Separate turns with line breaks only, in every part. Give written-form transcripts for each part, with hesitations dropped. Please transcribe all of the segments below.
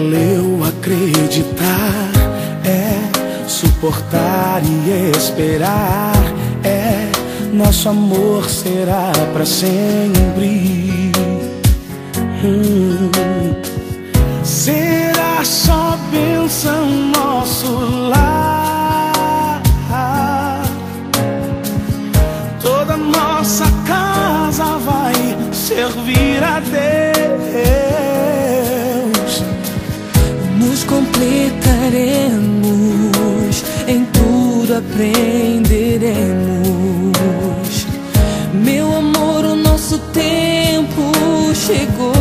Valeu acreditar, suportar e esperar, nosso amor será pra sempre. Será só bênção nosso lar, toda nossa casa vai servir a Deus.
Nos completaremos, em tudo aprenderemos. Meu amor, o nosso tempo chegou.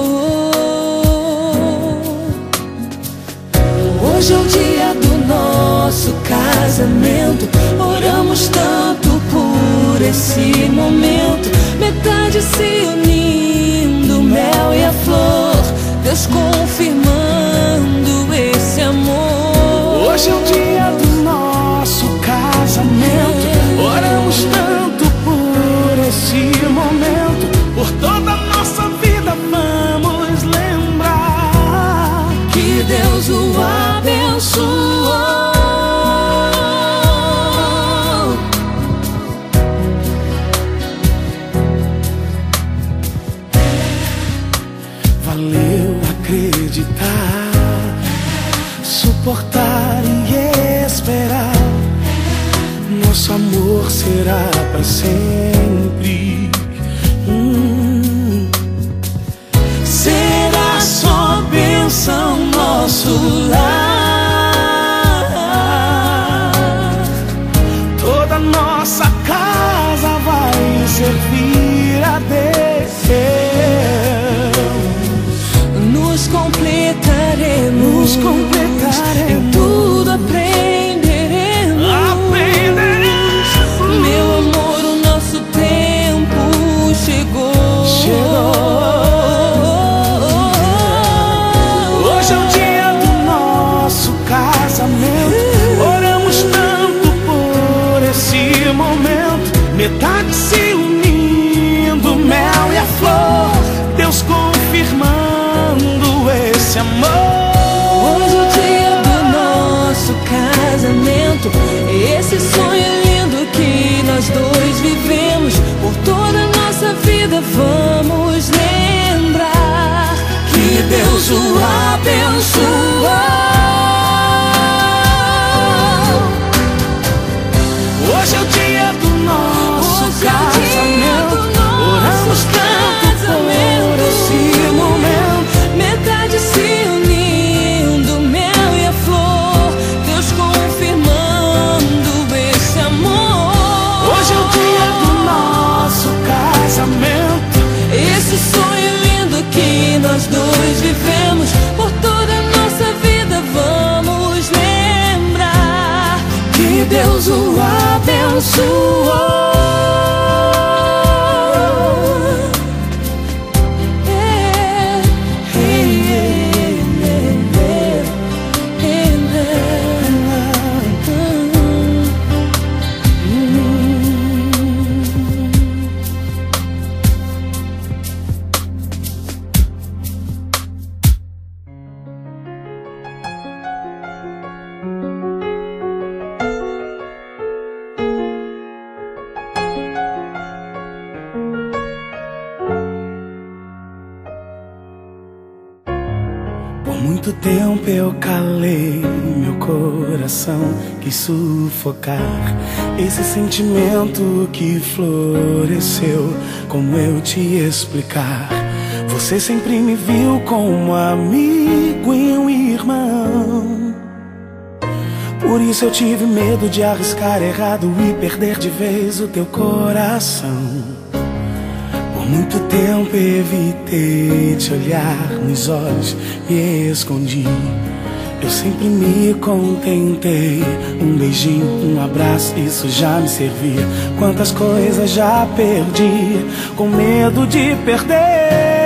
Hoje é o dia do nosso casamento. Oramos tanto por esse momento. Metade se unindo, o mel e a flor, Deus confirmando esse amor.
Hoje é o dia do nosso casamento. Oramos tanto por esse momento. Por toda a nossa vida vamos lembrar
que Deus o abençoou.
Valeu acreditar, suportar e esperar, nosso amor será pra sempre. Será só bênção nosso lar, toda nossa casa vai servir a Deus.
Nos completaremos, em tudo aprenderemos. Meu amor, o nosso tempo chegou.
Hoje é o dia do nosso casamento. Oramos tanto por esse momento. Metade se unindo, o mel e a flor, Deus confirmando esse amor.
Hoje é o dia do nosso casamento. Esse sonho lindo que nós dois vivemos. Por toda a nossa vida vamos lembrar que Deus o abençoou.
Hoje é o dia do nosso casamento. Oramos tanto por esse momento.
Metade se unindo, o mel e a flor, Deus confirmando esse amor.
Hoje é o dia do nosso casamento.
Esse sonho lindo que nós dois vivemos. Por toda a nossa vida vamos lembrar que Deus o abençoou.
Por muito tempo eu calei meu coração, quis sufocar esse sentimento que floresceu. Como eu te explicar? Você sempre me viu como um amigo e um irmão. Por isso eu tive medo de arriscar errado e perder de vez o teu coração. Por muito tempo evitei te olhar nos olhos, me escondi. Eu sempre me contentei, um beijinho, um abraço, isso já me servia. Quantas coisas já perdi, com medo de perder.